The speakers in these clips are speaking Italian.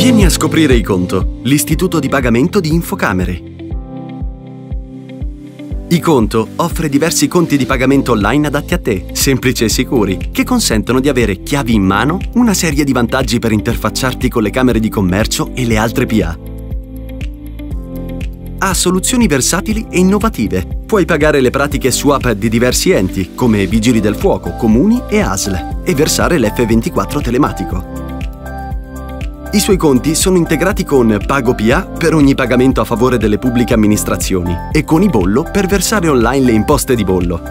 Vieni a scoprire iConto, l'istituto di pagamento di Infocamere. iConto offre diversi conti di pagamento online adatti a te, semplici e sicuri, che consentono di avere chiavi in mano, una serie di vantaggi per interfacciarti con le camere di commercio e le altre PA. Ha soluzioni versatili e innovative. Puoi pagare le pratiche swap di diversi enti, come Vigili del Fuoco, Comuni e ASL, e versare l'F24 telematico. I suoi conti sono integrati con Pago PA per ogni pagamento a favore delle pubbliche amministrazioni e con iBollo per versare online le imposte di bollo.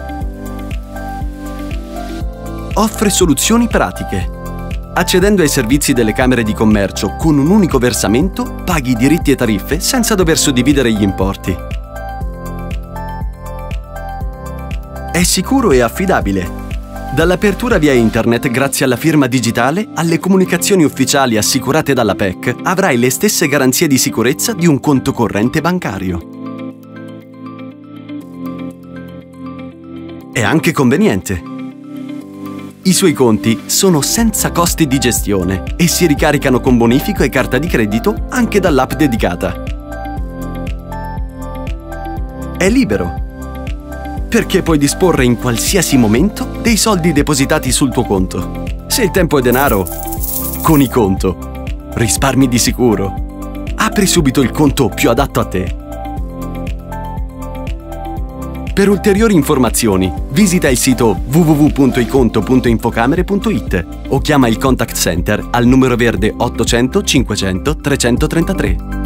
Offre soluzioni pratiche. Accedendo ai servizi delle camere di commercio con un unico versamento, paghi diritti e tariffe senza dover suddividere gli importi. È sicuro e affidabile. Dall'apertura via internet grazie alla firma digitale alle comunicazioni ufficiali assicurate dalla PEC avrai le stesse garanzie di sicurezza di un conto corrente bancario. È anche conveniente. I suoi conti sono senza costi di gestione e si ricaricano con bonifico e carta di credito anche dall'app dedicata. È libero, perché puoi disporre in qualsiasi momento dei soldi depositati sul tuo conto. Se il tempo è denaro, con iConto risparmi di sicuro. Apri subito il conto più adatto a te. Per ulteriori informazioni, visita il sito www.iconto.infocamere.it o chiama il contact center al numero verde 800 500 333.